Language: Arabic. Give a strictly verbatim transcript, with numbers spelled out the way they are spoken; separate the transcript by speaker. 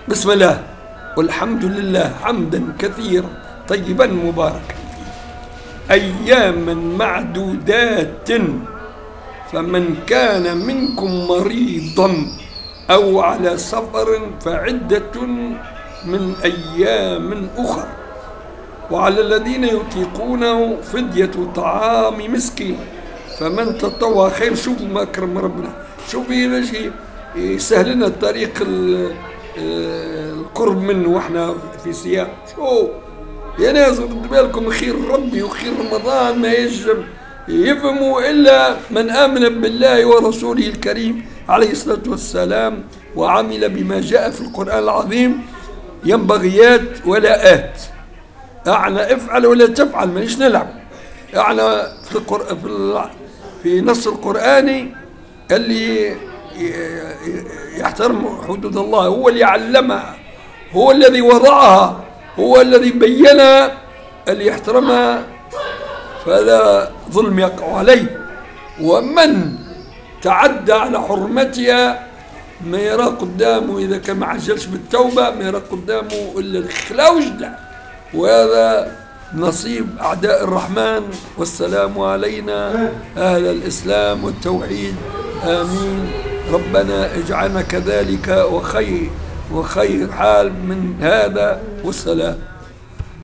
Speaker 1: بسم الله والحمد لله حمدا كثيرا طيبا مباركا أياما معدودات فمن كان منكم مريضا أو على سفر فعدة من أيام أخر وعلى الذين يطيقونه فدية طعام مسكين فمن تطوع خير. شوفوا ما أكرم ربنا، شوفوا باش يسهل لنا الطريق القرب منه واحنا في سياق. شو يا ناس ردوا بالكم، خير ربي وخير رمضان ما يجم يفهموا إلا من آمن بالله ورسوله الكريم عليه الصلاة والسلام وعمل بما جاء في القرآن العظيم. ينبغيات ولا آت، أعنى افعل ولا تفعل، مانيش نلعب. أعنى في القرآن في, في نص القرآني اللي يحترم حدود الله، هو اللي علمها، هو الذي وضعها، هو الذي بينها، اللي يحترمها فلا ظلم يقع عليه. ومن تعدى على حرمتها ما يرى قدامه إذا كان ما عجلش بالتوبة ما يرى قدامه إلا الخلا وجدع، وهذا نصيب أعداء الرحمن. والسلام علينا أهل الإسلام والتوحيد، آمين. ربنا اجعلنا كذلك وخير وخير حال من هذا، والسلام.